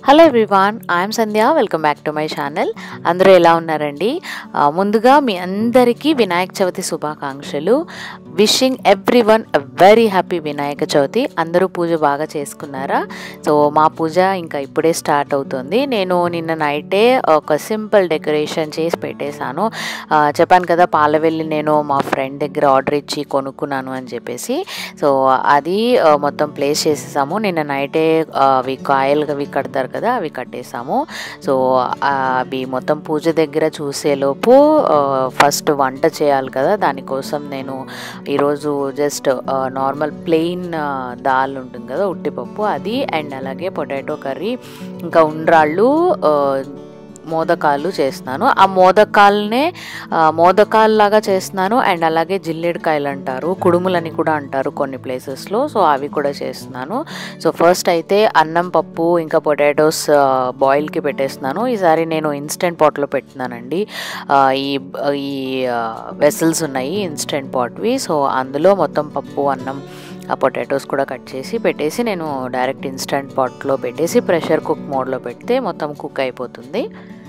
Hello everyone, I'm Sandhya. Welcome back to my channel. అందరూ ఎలా ఉన్నారండి? ముందుగా మీ అందరికీ వినాయక చవితి శుభాకాంక్షలు. Wishing everyone a very happy Vinayaka Chavithi. అందరూ పూజ బాగా చేసుకున్నారా? సో మా పూజ ఇంకా ఇప్పుడే స్టార్ట్ అవుతుంది. నేను నిన్న నైటే ఒక సింపుల్ డెకరేషన్ చేసి పెట్టేశాను. చెప్పాను కదా, పాలవెల్లి నేను మా ఫ్రెండ్ దగ్గర ఆర్డర్ ఇచ్చి కొనుక్కున్నాను అని చెప్పేసి. సో అది మొత్తం ప్లేస్ చేసేసాము. నిన్న నైటే అవి కాయలు అవి కడతారు కదా, అవి కట్టేసాము. సో అవి మొత్తం పూజ దగ్గర చూసేలోపు ఫస్ట్ వంట చేయాలి కదా, దానికోసం నేను ఈరోజు జస్ట్ నార్మల్ ప్లెయిన్ దాల్ ఉంటుంది కదా, ఉట్టిపప్పు, అది అండ్ అలాగే పొటాటో కర్రీ, ఇంకా ఉండ్రాళ్ళు, మోదకాలు చేస్తున్నాను. ఆ మోదకాలనే మోదకాల్లాగా చేస్తున్నాను. అండ్ అలాగే జిల్లేడుకాయలు అంటారు, కుడుములని కూడా అంటారు కొన్ని ప్లేసెస్లో. సో అవి కూడా చేస్తున్నాను. సో ఫస్ట్ అయితే అన్నం, పప్పు, ఇంకా పొటాటోస్ బాయిల్కి పెట్టేస్తున్నాను. ఈసారి నేను ఇన్స్టెంట్ పాట్లో పెడుతున్నానండి. ఈ ఈ వెసల్స్ ఉన్నాయి ఇన్స్టెంట్ పాట్వి. సో అందులో మొత్తం పప్పు, అన్నం, ఆ పొటాటోస్ కూడా కట్ చేసి పెట్టేసి నేను డైరెక్ట్ ఇన్స్టెంట్ పాట్లో పెట్టేసి ప్రెషర్ కుక్ మోడ్లో పెడితే మొత్తం కుక్ అయిపోతుంది.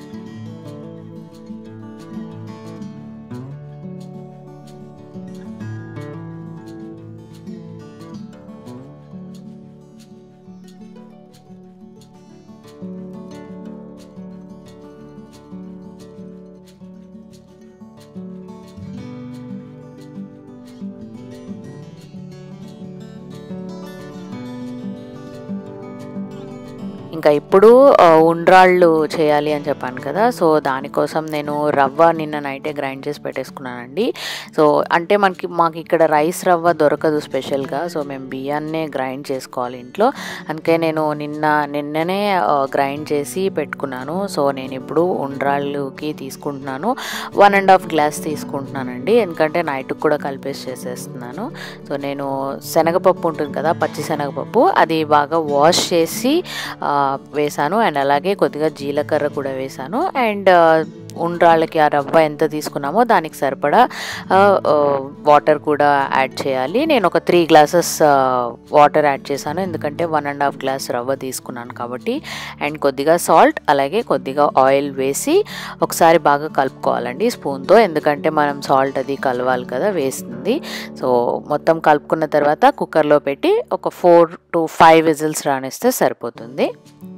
ఇంకా ఇప్పుడు ఉండ్రాళ్ళు చేయాలి అని చెప్పాను కదా. సో దానికోసం నేను రవ్వ నిన్న నైటే గ్రైండ్ చేసి పెట్టేసుకున్నానండి. సో అంటే మాకు ఇక్కడ రైస్ రవ్వ దొరకదు స్పెషల్గా. సో మేము బియ్యాన్నే గ్రైండ్ చేసుకోవాలి ఇంట్లో. అందుకే నేను నిన్ననే గ్రైండ్ చేసి పెట్టుకున్నాను. సో నేను ఇప్పుడు ఉండ్రాళ్ళకి తీసుకుంటున్నాను. 1.5 గ్లాస్ తీసుకుంటున్నానండి, ఎందుకంటే నైట్కి కూడా కలిపేసి చేసేస్తున్నాను. సో నేను శనగపప్పు ఉంటుంది కదా, పచ్చి శనగపప్పు, అది బాగా వాష్ చేసి వేసాను. అండ్ అలాగే కొద్దిగా జీలకర్ర కూడా వేసాను. అండ్ ఉండ్రాళ్ళకి ఆ రవ్వ ఎంత తీసుకున్నామో దానికి సరిపడా వాటర్ కూడా యాడ్ చేయాలి. నేను ఒక 3 గ్లాసెస్ వాటర్ యాడ్ చేశాను, ఎందుకంటే 1.5 గ్లాస్ రవ్వ తీసుకున్నాను కాబట్టి. అండ్ కొద్దిగా సాల్ట్, అలాగే కొద్దిగా ఆయిల్ వేసి ఒకసారి బాగా కలుపుకోవాలండి స్పూన్తో, ఎందుకంటే మనం సాల్ట్ అది కలవాలి కదా వేస్తుంది. సో మొత్తం కలుపుకున్న తర్వాత కుక్కర్లో పెట్టి ఒక 4 to 5 విజిల్స్ రానిస్తే సరిపోతుంది.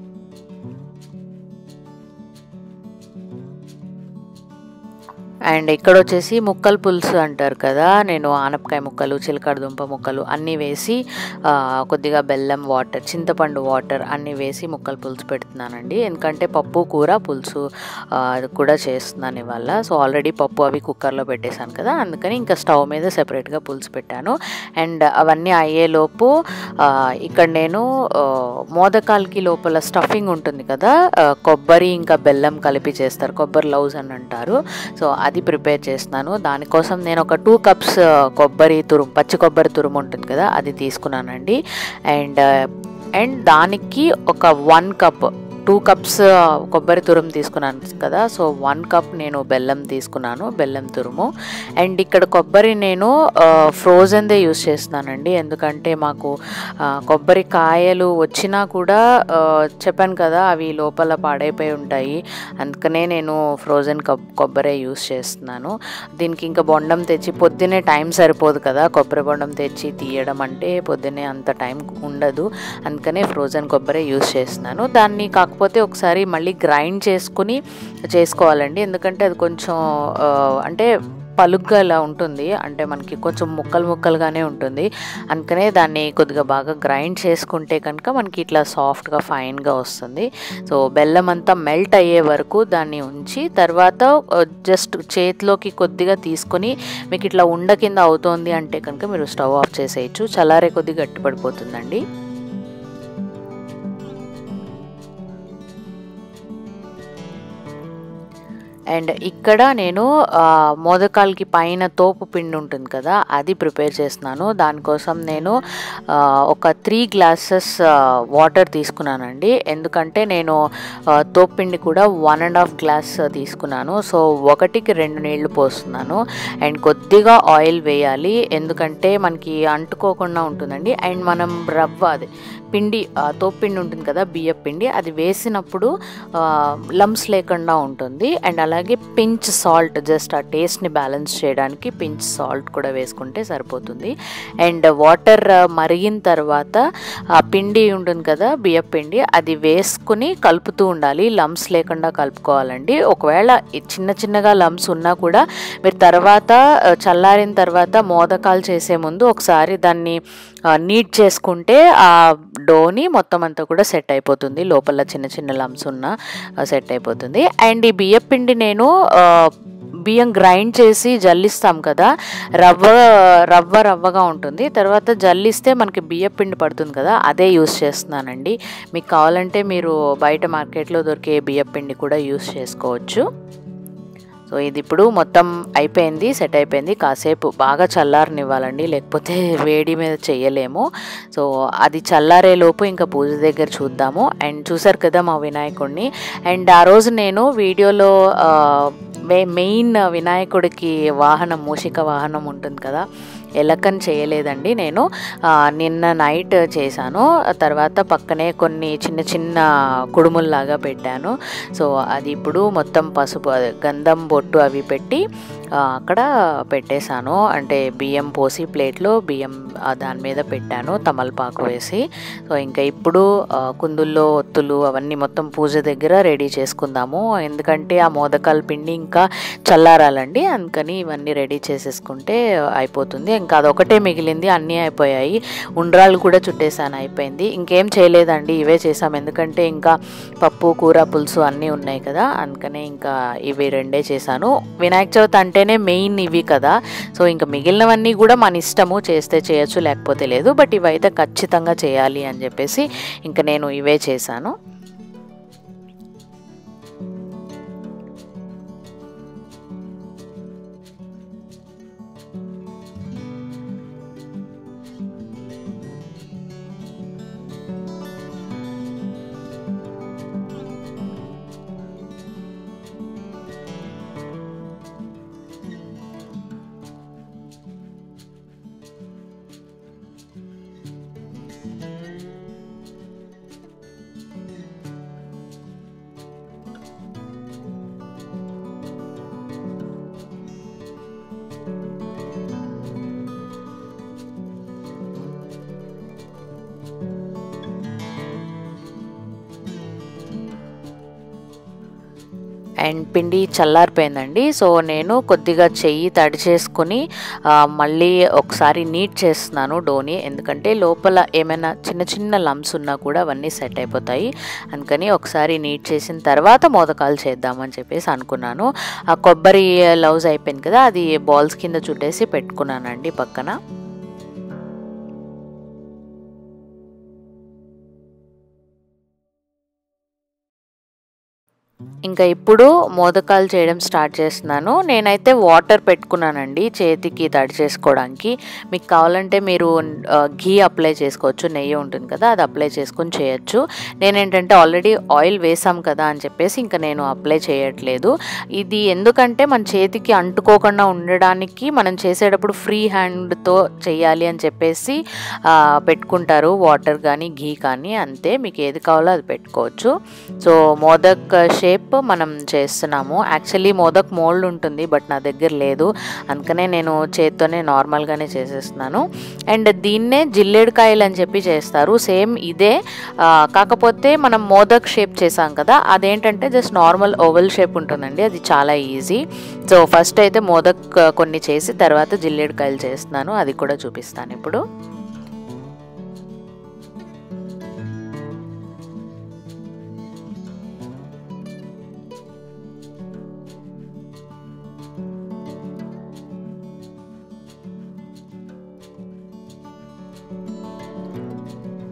అండ్ ఇక్కడ వచ్చేసి ముక్కల పులుసు అంటారు కదా, నేను ఆనపకాయ ముక్కలు, చిలకడ దుంప ముక్కలు అన్నీ వేసి కొద్దిగా బెల్లం, వాటర్, చింతపండు వాటర్ అన్నీ వేసి ముక్కల పులుసు పెడుతున్నానండి. ఎందుకంటే పప్పు, కూర, పులుసు కూడా చేస్తున్నాను ఇవాళ. సో ఆల్రెడీ పప్పు అవి కుక్కర్లో పెట్టేశాను కదా, అందుకని ఇంకా స్టవ్ మీద సెపరేట్గా పులుసు పెట్టాను. అండ్ అవన్నీ అయ్యేలోపు ఇక్కడ నేను మోదకాలకి లోపల స్టఫింగ్ ఉంటుంది కదా, కొబ్బరి ఇంకా బెల్లం కలిపి చేస్తారు, కొబ్బరి లౌజ్ అని అంటారు. సో అది ప్రిపేర్ చేస్తున్నాను. దానికోసం నేను ఒక 2 కప్స్ పచ్చి కొబ్బరి తురుము ఉంటుంది కదా, అది తీసుకున్నానండి. అండ్ దానికి ఒక 1 కప్, 2 కప్స్ కొబ్బరి తురుము తీసుకున్నాను కదా, సో 1 కప్ నేను బెల్లం తీసుకున్నాను, బెల్లం తురుము. అండ్ ఇక్కడ కొబ్బరి నేను ఫ్రోజన్దే యూస్ చేస్తున్నానండి, ఎందుకంటే మాకు కొబ్బరి కాయలు వచ్చినా కూడా చెప్పాను కదా అవి లోపల పాడైపోయి ఉంటాయి, అందుకనే నేను ఫ్రోజన్ కొబ్బరే యూస్ చేస్తున్నాను. దీనికి ఇంకా బొండం తెచ్చి పొద్దున్నే టైం సరిపోదు కదా, కొబ్బరి బొండం తెచ్చి తీయడం అంటే పొద్దున్నే అంత టైం ఉండదు, అందుకనే ఫ్రోజన్ కొబ్బరే యూస్ చేస్తున్నాను. దాన్ని కాకపోతే ఒకసారి మళ్ళీ గ్రైండ్ చేసుకోవాలండి, ఎందుకంటే అది కొంచెం అంటే పలుగ్గా ఇలా ఉంటుంది, అంటే మనకి కొంచెం ముక్కలుగానే ఉంటుంది. అందుకనే దాన్ని కొద్దిగా బాగా గ్రైండ్ చేసుకుంటే కనుక మనకి ఇట్లా సాఫ్ట్గా ఫైన్గా వస్తుంది. సో బెల్లం అంతా మెల్ట్ అయ్యే వరకు దాన్ని ఉంచి తర్వాత జస్ట్ చేతిలోకి కొద్దిగా తీసుకొని మీకు ఇట్లా ఉండ కింద అవుతోంది అంటే కనుక మీరు స్టవ్ ఆఫ్ చేసేయచ్చు, చల్లారే కొద్దిగా గట్టిపడిపోతుందండి. అండ్ ఇక్కడ నేను మోదకాలకి పైన తోపు పిండి ఉంటుంది కదా, అది ప్రిపేర్ చేస్తున్నాను. దానికోసం నేను ఒక 3 గ్లాసెస్ వాటర్ తీసుకున్నానండి. ఎందుకంటే నేను తోపు పిండి కూడా 1.5 గ్లాస్ తీసుకున్నాను. సో 1కి 2 నీళ్లు పోస్తున్నాను. అండ్ కొద్దిగా ఆయిల్ వేయాలి, ఎందుకంటే మనకి అంటుకోకుండా ఉంటుందండి. అండ్ మనం రవ్వ అది పిండి తోపు పిండి ఉంటుంది కదా, బియ్య పిండి, అది వేసినప్పుడు లమ్స్ లేకుండా ఉంటుంది. అండ్ అలాగే పించ్ సాల్ట్, జస్ట్ ఆ టేస్ట్ని బ్యాలెన్స్ చేయడానికి పించ్ సాల్ట్ కూడా వేసుకుంటే సరిపోతుంది. అండ్ వాటర్ మరిగిన తర్వాత ఆ పిండి ఉంటుంది కదా, బియ్య పిండి, అది వేసుకుని కలుపుతూ ఉండాలి. లమ్స్ లేకుండా కలుపుకోవాలండి. ఒకవేళ చిన్న చిన్నగా లమ్స్ ఉన్నా కూడా మీరు తర్వాత చల్లారిన తర్వాత మోదకాలు చేసే ముందు ఒకసారి దాన్ని నీట్ చేసుకుంటే ఆ డోని మొత్తం అంతా కూడా సెట్ అయిపోతుంది. లోపల చిన్న చిన్న లమ్స్ ఉన్నా సెట్ అయిపోతుంది. అండ్ ఈ బియ్య పిండి నేను బియ్యం గ్రైండ్ చేసి జల్లిస్తాం కదా, రవ్వగా ఉంటుంది. తర్వాత జల్లిస్తే మనకి బియ్య పిండి పడుతుంది కదా, అదే యూస్ చేస్తున్నానండి. మీకు కావాలంటే మీరు బయట మార్కెట్లో దొరికే బియ్య పిండి కూడా యూస్ చేసుకోవచ్చు. సో ఇది ఇప్పుడు మొత్తం అయిపోయింది, సెట్ అయిపోయింది. కాసేపు బాగా చల్లారనివ్వాలండి, లేకపోతే వేడి మీద చేయలేము. సో అది చల్లారేలోపు ఇంకా పూజ దగ్గర చూద్దాము. అండ్ చూసారు కదా మా వినాయకుడిని. అండ్ ఆ రోజు నేను వీడియోలో మెయిన్ వినాయకుడికి వాహనం, మూషిక వాహనం ఉంటుంది కదా, ఎలకని చేయలేదండి. నేను నిన్న నైట్ చేశాను. తర్వాత పక్కనే కొన్ని చిన్న చిన్న కుడుముల్లాగా పెట్టాను. సో అది ఇప్పుడు మొత్తం పసుపు, గంధం, బొట్టు అవి పెట్టి అక్కడ పెట్టేశాను. అంటే బియ్యం పోసి ప్లేట్లో బియ్యం దాని మీద పెట్టాను, తమలపాకు వేసి. సో ఇంకా ఇప్పుడు కుందుల్లో ఒత్తులు అవన్నీ మొత్తం పూజ దగ్గర రెడీ చేసుకుందాము. ఎందుకంటే ఆ మోదకాల పిండి ఇంకా చల్లారాలండి, అందుకని ఇవన్నీ రెడీ చేసేసుకుంటే అయిపోతుంది. ఇంకా అదొకటే మిగిలింది, అన్నీ అయిపోయాయి. ఉండ్రాలు కూడా చుట్టేసాను, అయిపోయింది. ఇంకేం చేయలేదండి, ఇవే చేసాం. ఎందుకంటే ఇంకా పప్పు, కూర, పులుసు అన్నీ ఉన్నాయి కదా, అందుకనే ఇంకా ఇవి రెండే చేశాను. వినాయక చవితి అంటేనే మెయిన్ ఇవి కదా. సో ఇంకా మిగిలినవన్నీ కూడా మన ఇష్టము, చేస్తే చేయొచ్చు లేకపోతే లేదు. బట్ ఇవైతే ఖచ్చితంగా చేయాలి అని చెప్పేసి ఇంకా నేను ఇవే చేశాను. అండ్ పిండి చల్లారిపోయిందండి. సో నేను కొద్దిగా చెయ్యి తడి చేసుకుని మళ్ళీ ఒకసారి నీట్ చేస్తున్నాను డోని. ఎందుకంటే లోపల ఏమైనా చిన్న చిన్న లమ్స్ ఉన్నా కూడా అవన్నీ సెట్ అయిపోతాయి. అందుకని ఒకసారి నీట్ చేసిన తర్వాత మోదకాలు చేద్దామని చెప్పేసి అనుకున్నాను. ఆ కొబ్బరి లౌజ్ అయిపోయింది కదా, అది బాల్స్ కింద చుట్టేసి పెట్టుకున్నానండి పక్కన. ఇంకా ఇప్పుడు మోదకాలు చేయడం స్టార్ట్ చేస్తున్నాను. నేనైతే వాటర్ పెట్టుకున్నానండి చేతికి తడి చేసుకోవడానికి. మీకు కావాలంటే మీరు ఘీ అప్లై చేసుకోవచ్చు, నెయ్యి ఉంటుంది కదా, అది అప్లై చేసుకొని చేయొచ్చు. నేనేంటంటే ఆల్రెడీ ఆయిల్ వేసాం కదా అని చెప్పేసి ఇంకా నేను అప్లై చేయట్లేదు. ఇది ఎందుకంటే మన చేతికి అంటుకోకుండా ఉండడానికి మనం చేసేటప్పుడు ఫ్రీ హ్యాండ్తో చేయాలి అని చెప్పేసి పెట్టుకుంటారు, వాటర్ కానీ ఘీ కానీ, అంతే. మీకు ఏది కావాలో అది పెట్టుకోవచ్చు. సో మోదక్ షేప్ మనం చేస్తున్నాము. యాక్చువల్లీ మోదక్ మోల్డ్ ఉంటుంది, బట్ నా దగ్గర లేదు, అందుకనే నేను చేత్తోనే నార్మల్గానే చేసేస్తున్నాను. అండ్ దీన్నే జిల్లేడుకాయలు అని చెప్పి చేస్తారు, సేమ్ ఇదే. కాకపోతే మనం మోదక్ షేప్ చేసాం కదా, అదేంటంటే జస్ట్ నార్మల్ ఓవల్ షేప్ ఉంటుందండి, అది చాలా ఈజీ. సో ఫస్ట్ అయితే మోదక్ కొన్ని చేసి తర్వాత జిల్లేడుకాయలు చేస్తున్నాను, అది కూడా చూపిస్తాను ఇప్పుడు.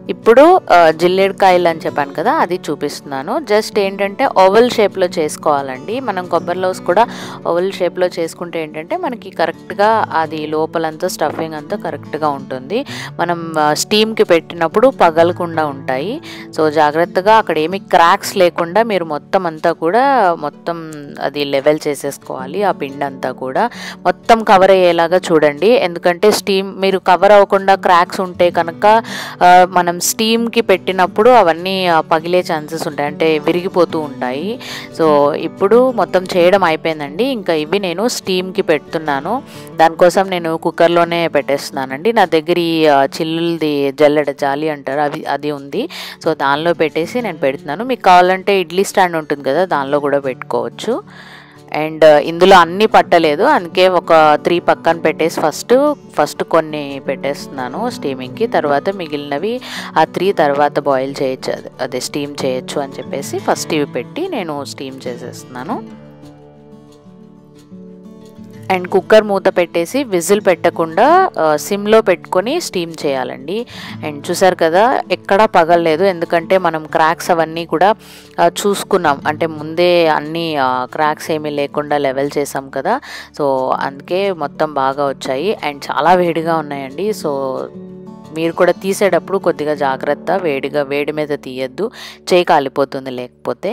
ఇప్పుడు జిల్లేడుకాయలు అని చెప్పాను కదా, అది చూపిస్తున్నాను. జస్ట్ ఏంటంటే ఓవల్ షేప్లో చేసుకోవాలండి. మనం కొబ్బరి లౌస్ కూడా ఓవల్ షేప్లో చేసుకుంటే ఏంటంటే మనకి కరెక్ట్గా అది లోపలంతా స్టఫింగ్ అంతా కరెక్ట్గా ఉంటుంది. మనం స్టీమ్కి పెట్టినప్పుడు పగలకుండా ఉంటాయి. సో జాగ్రత్తగా అక్కడ ఏమి క్రాక్స్ లేకుండా మీరు మొత్తం అంతా కూడా మొత్తం అది లెవెల్ చేసేసుకోవాలి. ఆ పిండి అంతా కూడా మొత్తం కవర్ అయ్యేలాగా చూడండి. ఎందుకంటే స్టీమ్ మీరు కవర్ అవ్వకుండా క్రాక్స్ ఉంటే కనుక మనం స్టీమ్కి పెట్టినప్పుడు అవన్నీ పగిలే ఛాన్సెస్ ఉంటాయి, అంటే విరిగిపోతూ ఉంటాయి. సో ఇప్పుడు మొత్తం చేయడం అయిపోయిందండి. ఇంకా ఇవి నేను స్టీమ్కి పెడుతున్నాను. దానికోసం నేను కుక్కర్లోనే పెట్టేస్తున్నానండి. నా దగ్గర ఈ చిల్లులది జల్లెడ జాలి అంటారు, అది ఉంది. సో దానిలో పెట్టేసి నేను పెడుతున్నాను. మీకు కావాలంటే ఇడ్లీ స్టాండ్ ఉంటుంది కదా, దానిలో కూడా పెట్టుకోవచ్చు. అండ్ ఇందులో అన్నీ పట్టలేదు, అందుకే ఒక 3 పక్కన పెట్టేసి ఫస్ట్ కొన్ని పెట్టేస్తున్నాను స్టీమింగ్కి. తర్వాత మిగిలినవి ఆ 3 తర్వాత బాయిల్ చేయొచ్చు, అదే స్టీమ్ చేయొచ్చు అని చెప్పేసి ఫస్ట్ ఇవి పెట్టి నేను స్టీమ్ చేసేస్తున్నాను. అండ్ కుక్కర్ మూత పెట్టేసి విజిల్ పెట్టకుండా సిమ్లో పెట్టుకొని స్టీమ్ చేయాలండి. అండ్ చూసారు కదా, ఎక్కడా పగలలేదు, ఎందుకంటే మనం క్రాక్స్ అవన్నీ కూడా చూసుకున్నాం, అంటే ముందే అన్నీ క్రాక్స్ ఏమీ లేకుండా లెవెల్ చేసాం కదా. సో అందుకే మొత్తం బాగా వచ్చాయి. అండ్ చాలా వేడిగా ఉన్నాయండి. సో మీరు కూడా తీసేటప్పుడు కొద్దిగా జాగ్రత్త, వేడి మీద తీయద్దు, చేయి కాలిపోతుంది లేకపోతే.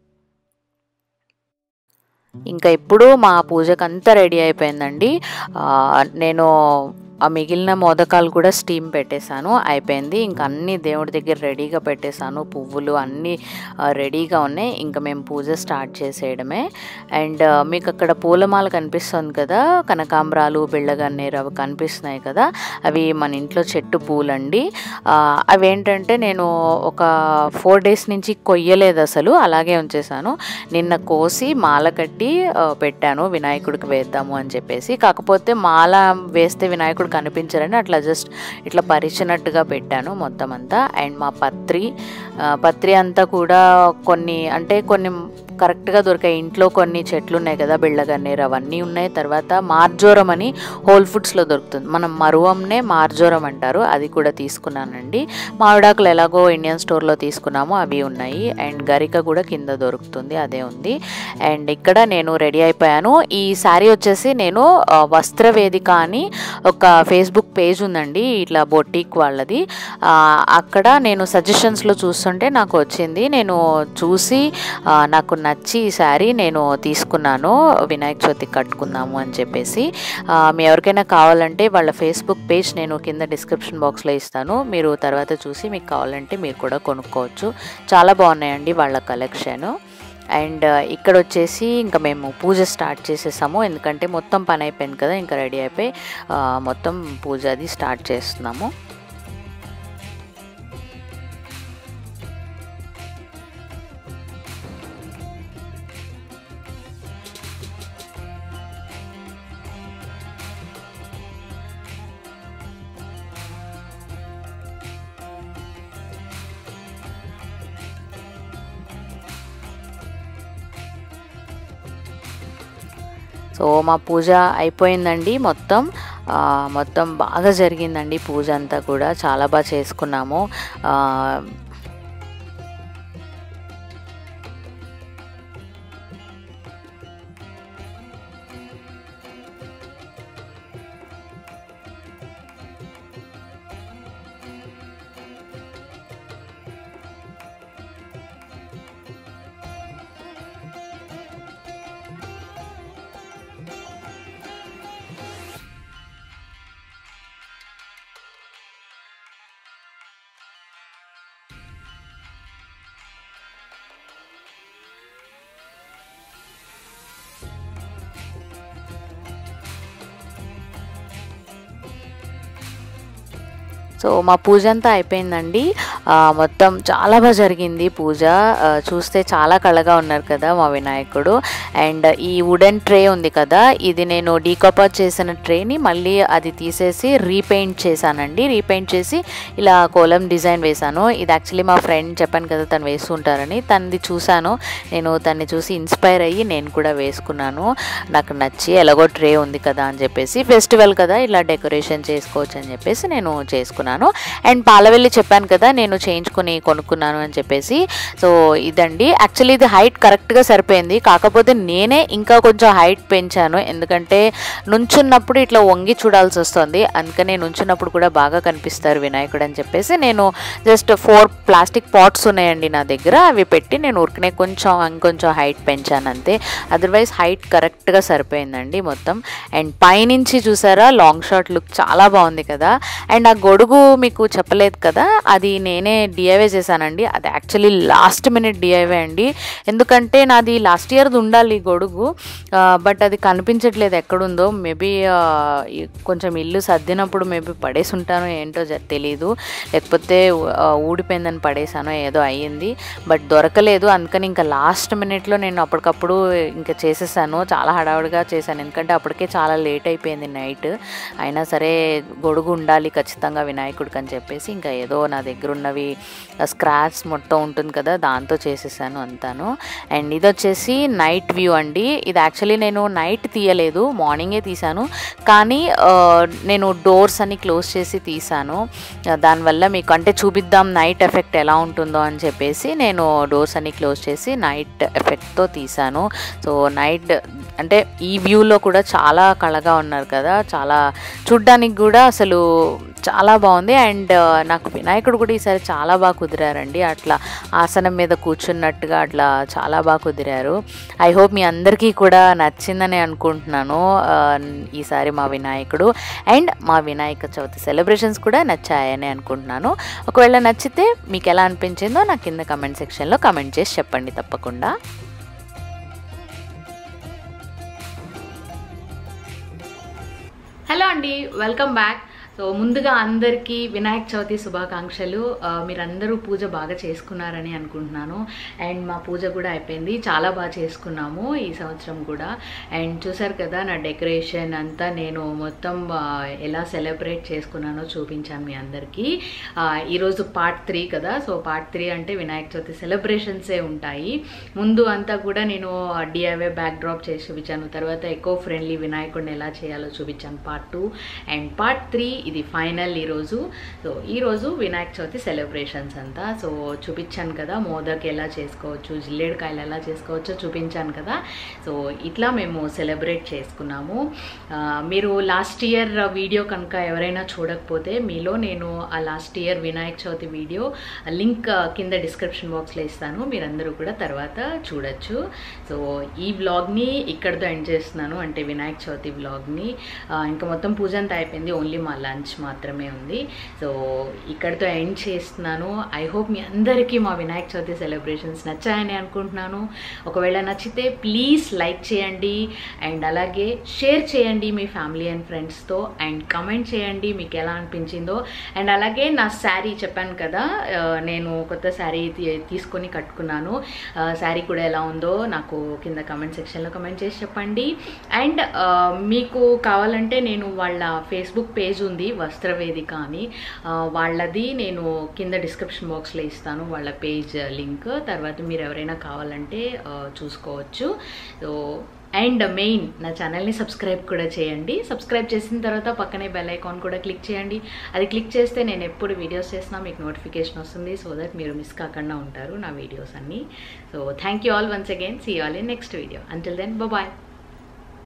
ఇంకా ఇప్పుడు మా పూజకంతా రెడీ అయిపోయిందండి. నేను ఆ మిగిలిన మోదకాలు కూడా స్టీమ్ పెట్టేశాను, అయిపోయింది. ఇంకా అన్నీ దేవుడి దగ్గర రెడీగా పెట్టేశాను, పువ్వులు అన్నీ రెడీగా ఉన్నాయి. ఇంకా మేము పూజ స్టార్ట్ చేసేయడమే. అండ్ మీకు అక్కడ పూలమాల కనిపిస్తుంది కదా, కనకాంబరాలు, బిళ్ళగన్నేరు అవి కనిపిస్తున్నాయి కదా, అవి మన ఇంట్లో చెట్టు పూలండి. అవి ఏంటంటే నేను ఒక 4 days నుంచి కొయ్యలేదు, అసలు అలాగే ఉంచేసాను. నిన్న కోసి మాల కట్టి పెట్టాను, వినాయకుడికి వేద్దాము అని చెప్పేసి. కాకపోతే మాల వేస్తే వినాయకుడు కనిపించారని అట్లా జస్ట్ ఇట్లా పరిచినట్టుగా పెట్టాను మొత్తం అంతా. అండ్ మా పత్రి అంతా కూడా కొన్ని కరెక్ట్గా దొరికాయి. ఇంట్లో కొన్ని చెట్లు ఉన్నాయి కదా, బిళ్ళగన్నేరు అవన్నీ ఉన్నాయి. తర్వాత మార్జోరం అని హోల్ ఫుడ్స్లో దొరుకుతుంది, మనం మరువంనే మార్జోరం అంటారు, అది కూడా తీసుకున్నానండి. మామిడాకులు ఎలాగో ఇండియన్ స్టోర్లో తీసుకున్నాము, అవి ఉన్నాయి. అండ్ గరిక కూడా కింద దొరుకుతుంది, అదే ఉంది. అండ్ ఇక్కడ నేను రెడీ అయిపోయాను. ఈ శారీ వచ్చేసి నేను వస్త్రవేదిక అని ఒక ఫేస్బుక్ పేజ్ ఉందండి, ఇట్లా బొటిక్ వాళ్ళది. అక్కడ నేను సజెషన్స్లో చూస్తుంటే నాకు వచ్చింది, నేను చూసి నాకు నచ్చి ఈ శారీ నేను తీసుకున్నాను, వినాయక చవితి కట్టుకుందాము అని చెప్పేసి. మీ ఎవరికైనా కావాలంటే వాళ్ళ ఫేస్బుక్ పేజ్ నేను కింద డిస్క్రిప్షన్ బాక్స్లో ఇస్తాను, మీరు తర్వాత చూసి మీకు కావాలంటే మీరు కూడా కొనుక్కోవచ్చు. చాలా బాగున్నాయండి వాళ్ళ కలెక్షన్. అండ్ ఇక్కడ వచ్చేసి ఇంకా మేము పూజ స్టార్ట్ చేసేసాము, ఎందుకంటే మొత్తం పని అయిపోయింది కదా, ఇంకా రెడీ అయిపోయి మొత్తం పూజ అది స్టార్ట్ చేస్తున్నాము. సో మా పూజ అయిపోయిందండి, మొత్తం బాగా జరిగిందండి పూజ అంతా కూడా, చాలా బాగా చేసుకున్నాము. సో మా పూజ అంతా అయిపోయిందండి. మొత్తం చాలా బాగా జరిగింది పూజ. చూస్తే చాలా కళగా ఉన్నారు కదా మా వినాయకుడు. అండ్ ఈ వుడెన్ ట్రే ఉంది కదా, ఇది నేను డీకాపర్ చేసిన ట్రేని మళ్ళీ అది తీసేసి రీపెయింట్ చేశానండి. రీపెయింట్ చేసి ఇలా కోలం డిజైన్ వేశాను. ఇది యాక్చువల్లీ మా ఫ్రెండ్ చెప్పాను కదా తను వేస్తుంటారని, తనది చూశాను. నేను తన్ని చూసి ఇన్స్పైర్ అయ్యి నేను కూడా వేసుకున్నాను. నాకు నచ్చి ఎలాగో ట్రే ఉంది కదా అని చెప్పేసి, ఫెస్టివల్ కదా ఇలా డెకరేషన్ చేసుకోవచ్చు అని చెప్పేసి నేను చేసుకున్నాను. అండ్ పాలవెల్లి చెప్పాను కదా నేను చేయించుకొని కొనుక్కున్నాను అని చెప్పేసి. సో ఇదండి, యాక్చువల్లీ ఇది హైట్ కరెక్ట్గా సరిపోయింది. కాకపోతే నేనే ఇంకా కొంచెం హైట్ పెంచాను, ఎందుకంటే నుంచున్నప్పుడు ఇట్లా వంగి చూడాల్సి వస్తుంది. అందుకని నుంచున్నప్పుడు కూడా బాగా కనిపిస్తారు వినాయకుడు అని చెప్పేసి నేను జస్ట్ 4 ప్లాస్టిక్ పాట్స్ ఉన్నాయండి నా దగ్గర, అవి పెట్టి నేను ఊరికనే ఇంకొంచెం హైట్ పెంచాను అంతే. అదర్వైజ్ హైట్ కరెక్ట్గా సరిపోయిందండి మొత్తం. అండ్ పైనుంచి చూసారా లాంగ్ షాట్ లుక్ చాలా బాగుంది కదా. అండ్ ఆ గొడుగు మీకు చెప్పలేదు కదా, అది నేనే డిఐవే చేశానండి. అది యాక్చువల్లీ లాస్ట్ మినిట్ డిఐవే అండి, ఎందుకంటే నాది లాస్ట్ ఇయర్ది ఉండాలి గొడుగు, బట్ అది కనిపించట్లేదు ఎక్కడుందో. మేబీ కొంచెం ఇల్లు సర్దినప్పుడు మేబీ పడేసి ఉంటాను, ఏంటో తెలీదు, లేకపోతే ఊడిపోయిందని పడేసాను, ఏదో అయ్యింది, బట్ దొరకలేదు. అందుకని ఇంకా లాస్ట్ మినిట్లో నేను అప్పటికప్పుడు ఇంకా చేసేసాను, చాలా హడావుడిగా చేశాను, ఎందుకంటే అప్పటికే చాలా లేట్ అయిపోయింది నైట్. అయినా సరే గొడుగు ఉండాలి ఖచ్చితంగా వినాయకుడికి అని చెప్పేసి ఇంకా ఏదో నా దగ్గర ఉన్నవి స్క్రాచ్ మొత్తం ఉంటుంది కదా దాంతో చేసేసాను అంతాను. అండ్ ఇది వచ్చేసి నైట్ వ్యూ అండి. ఇది యాక్చువల్లీ నేను నైట్ తీయలేదు, మార్నింగే తీసాను, కానీ నేను డోర్స్ అన్ని క్లోజ్ చేసి తీసాను. దానివల్ల మీకు అంటే చూపిద్దాం నైట్ ఎఫెక్ట్ ఎలా ఉంటుందో అని చెప్పేసి నేను డోర్స్ అన్ని క్లోజ్ చేసి నైట్ ఎఫెక్ట్తో తీసాను. సో నైట్ అంటే ఈ వ్యూలో కూడా చాలా కళగా ఉన్నారు కదా, చాలా చూడ్డానికి కూడా అసలు చాలా బాగుంది. అండ్ నాకు వినాయకుడు కూడా ఈసారి చాలా బాగా కుదిరారండి, అట్లా ఆసనం మీద కూర్చున్నట్టుగా అట్లా చాలా బాగా కుదిరారు. ఐ హోప్ మీ అందరికీ కూడా నచ్చిందని అనుకుంటున్నాను ఈసారి మా వినాయకుడు. అండ్ మా వినాయక చవితి సెలబ్రేషన్స్ కూడా నచ్చాయని అనుకుంటున్నాను. ఒకవేళ నచ్చితే మీకు ఎలా అనిపించిందో నాకు కింద కమెంట్ సెక్షన్లో కమెంట్ చేసి చెప్పండి తప్పకుండా. హలో అండి, వెల్కమ్ బ్యాక్. సో ముందుగా అందరికీ వినాయక చవితి శుభాకాంక్షలు. మీరందరూ పూజ బాగా చేసుకున్నారని అనుకుంటున్నాను. అండ్ మా పూజ కూడా అయిపోయింది, చాలా బాగా చేసుకున్నాము ఈ సంవత్సరం కూడా. అండ్ చూసారు కదా నా డెకరేషన్ అంతా నేను మొత్తం ఎలా సెలబ్రేట్ చేసుకున్నానో చూపించాను మీ అందరికీ. ఈరోజు పార్ట్ 3 కదా, సో పార్ట్ 3 అంటే వినాయక చవితి సెలబ్రేషన్సే ఉంటాయి. ముందు అంతా కూడా నేను డిఐవై బ్యాక్ డ్రాప్ చేసి చూపించాను, తర్వాత ఎకో ఫ్రెండ్లీ వినాయకుడిని ఎలా చేయాలో చూపించాను పార్ట్ 2. అండ్ పార్ట్ 3 ఇది ఫైనల్ ఈరోజు. సో ఈరోజు వినాయక చవితి సెలబ్రేషన్స్ అంతా సో చూపించాను కదా, మోదక్ ఎలా చేసుకోవచ్చు, జిల్లేడుకాయలు ఎలా చేసుకోవచ్చో చూపించాను కదా. సో ఇట్లా మేము సెలబ్రేట్ చేసుకున్నాము. మీరు లాస్ట్ ఇయర్ వీడియో కనుక ఎవరైనా చూడకపోతే మీలో నేను ఆ last year Vinayaka Chavithi video link కింద డిస్క్రిప్షన్ బాక్స్లో ఇస్తాను, మీరందరూ కూడా తర్వాత చూడొచ్చు. సో ఈ వ్లాగ్ని ఇక్కడితో ఎండ్ చేస్తున్నాను, అంటే వినాయక చవితి వ్లాగ్ని. ఇంకా మొత్తం పూజ అంతా అయిపోయింది, ఓన్లీ మా లంచ్ మాత్రమే ఉంది. సో ఇక్కడితో ఎండ్ చేస్తున్నాను. ఐ హోప్ మీ అందరికీ మా వినాయక చవితి సెలబ్రేషన్స్ నచ్చాయని అనుకుంటున్నాను. ఒకవేళ నచ్చితే ప్లీజ్ లైక్ చేయండి, అండ్ అలాగే షేర్ చేయండి మీ ఫ్యామిలీ అండ్ ఫ్రెండ్స్తో, అండ్ కమెంట్ చేయండి మీకు ఎలా అనిపించిందో. అండ్ అలాగే నా శారీ చెప్పాను కదా, నేను కొత్త శారీ తీసుకొని కట్టుకున్నాను. శారీ కూడా ఎలా ఉందో నాకు కింద కమెంట్ సెక్షన్లో కమెంట్ చేసి చెప్పండి. అండ్ మీకు కావాలంటే నేను వాళ్ళ ఫేస్బుక్ పేజ్ ఉంది వస్త్రవేదిక అని, వాళ్ళది నేను కింద డిస్క్రిప్షన్ బాక్స్లో ఇస్తాను వాళ్ళ పేజ్ లింక్, తర్వాత మీరు ఎవరైనా కావాలంటే చూసుకోవచ్చు. సో అండ్ మెయిన్ నా ఛానల్ని సబ్స్క్రైబ్ కూడా చేయండి. సబ్స్క్రైబ్ చేసిన తర్వాత పక్కనే బెల్ ఐకాన్ కూడా క్లిక్ చేయండి. అది క్లిక్ చేస్తే నేను ఎప్పుడు వీడియోస్ చేసినా మీకు నోటిఫికేషన్ వస్తుంది, సో దట్ మీరు మిస్ కాకుండా ఉంటారు నా వీడియోస్ అన్నీ. So thank you all once again. See you all in next video. Until then bye.